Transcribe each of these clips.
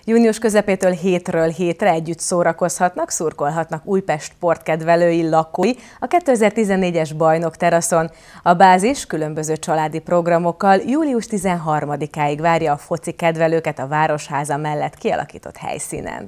Június közepétől hétről hétre együtt szórakozhatnak, szurkolhatnak Újpest sportkedvelői, lakói a 2014-es bajnokteraszon. A bázis különböző családi programokkal július 13-áig várja a foci kedvelőket a Városháza mellett kialakított helyszínen.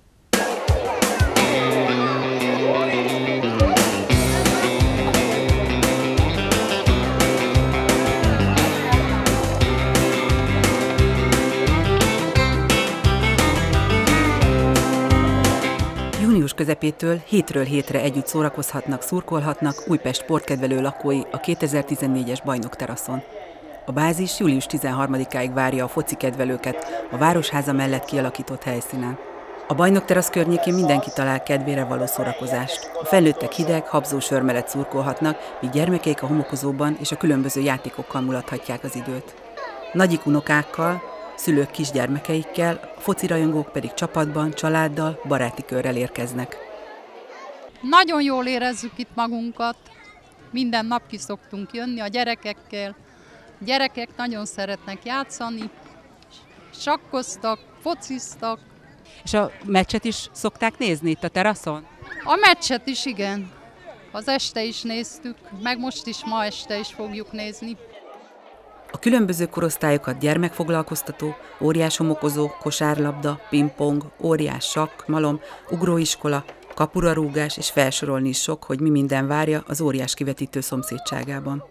Június közepétől hétről hétre együtt szórakozhatnak, szurkolhatnak Újpest sportkedvelő lakói a 2014-es bajnokteraszon. A bázis július 13-áig várja a foci kedvelőket a Városháza mellett kialakított helyszínen. A bajnokterasz környékén mindenki talál kedvére való szórakozást. A felnőttek hideg, habzó sör mellett szurkolhatnak, míg gyermekeik a homokozóban és a különböző játékokkal mulathatják az időt. Nagyik unokákkal, szülők kisgyermekeikkel, a focirajongók pedig csapatban, családdal, baráti körrel érkeznek. Nagyon jól érezzük itt magunkat, minden nap ki szoktunk jönni a gyerekekkel. A gyerekek nagyon szeretnek játszani, sakkoztak, fociztak. És a meccset is szokták nézni itt a teraszon? A meccset is, igen. Az este is néztük, meg most is, ma este is fogjuk nézni. A különböző korosztályokat gyermekfoglalkoztató, óriás homokozó, kosárlabda, pingpong, óriás sakk, malom, ugróiskola, kapurarúgás és felsorolni is sok, hogy mi minden várja az óriás kivetítő szomszédságában.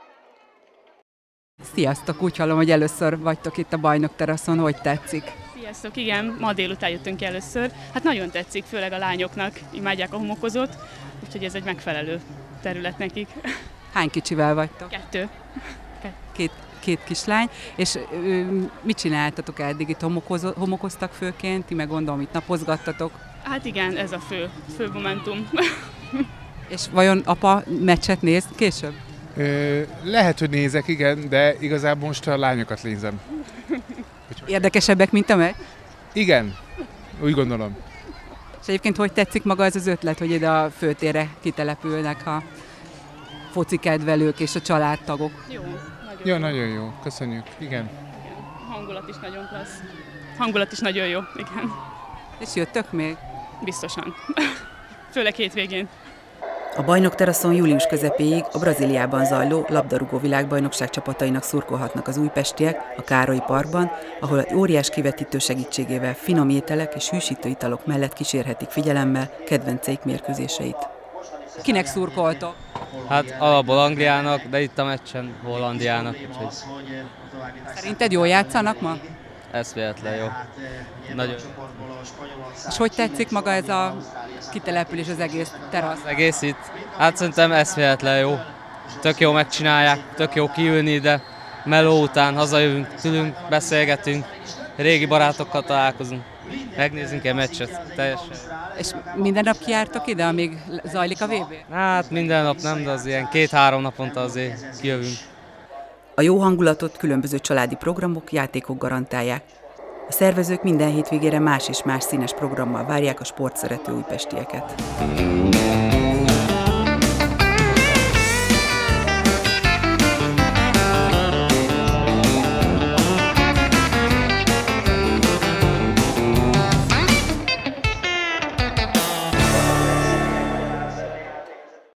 Sziasztok, úgy hallom, hogy először vagytok itt a bajnokteraszon, hogy tetszik? Sziasztok, igen, ma délután jöttünk ki először. Hát nagyon tetszik, főleg a lányoknak, imádják a homokozót, úgyhogy ez egy megfelelő terület nekik. Hány kicsivel vagytok? 2. Két kislány, és mit csináltatok eddig? Itt homokoztak főként, ti meg gondolom, itt napozgattatok. Hát igen, ez a fő momentum. És vajon apa meccset néz később? Lehet, hogy nézek, igen, de igazából most a lányokat nézem. Érdekesebbek, mint a meccs? Igen, úgy gondolom. És egyébként hogy tetszik maga ez az ötlet, hogy ide a főtérre kitelepülnek a foci kedvelők és a családtagok? Jó, nagyon jó, köszönjük, igen. A hangulat is nagyon klassz. Hangulat is nagyon jó, igen. És jöttök még? Biztosan. Főleg hétvégén. A bajnokteraszon július közepéig a Brazíliában zajló labdarúgó világbajnokság csapatainak szurkolhatnak az újpestiek a Károly Parkban, ahol egy óriás kivetítő segítségével finom ételek és hűsítő italok mellett kísérhetik figyelemmel kedvenceik mérkőzéseit. Kinek szurkoltok? Hát alapból Angliának, de itt a meccsen Hollandiának. Úgyhogy... Szerinted jól játszanak ma? Eszméletlen jó. Nagyon. És hogy tetszik maga ez a kitelepülés, az egész terasz? Az egész itt, hát szerintem eszméletlen jó. Tök jó megcsinálják, tök jó kiülni ide. Meló után hazajövünk, ülünk, beszélgetünk, régi barátokkal találkozunk. Megnézzünk egy meccset, teljesen. És minden nap kijártok ide, amíg zajlik a VB? Hát minden nap nem, de az ilyen 2-3 naponta azért kijövünk. A jó hangulatot különböző családi programok, játékok garantálják. A szervezők minden hétvégére más és más színes programmal várják a sportszerető újpestieket.